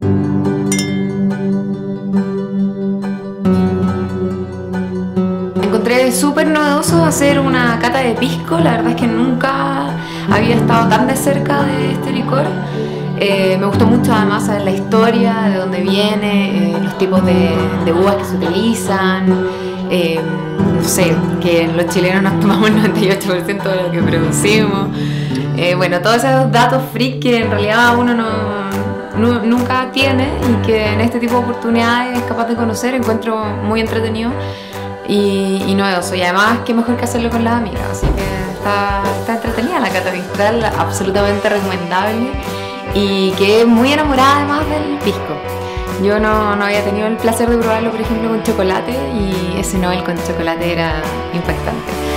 Encontré súper novedoso hacer una cata de pisco. La verdad es que nunca había estado tan de cerca de este licor. Me gustó mucho además saber la historia, de dónde viene, los tipos de uvas que se utilizan. No sé, que los chilenos nos tomamos el 98% de lo que producimos. Bueno, todos esos datos freak que en realidad uno nunca tiene y que en este tipo de oportunidades es capaz de conocer, encuentro muy entretenido y novedoso. Y además, qué mejor que hacerlo con las amigas. Así que está entretenida la cata Mistral, absolutamente recomendable. Y quedé muy enamorada además del pisco. Yo no había tenido el placer de probarlo, por ejemplo, con chocolate, y ese Nobel con chocolate era impactante.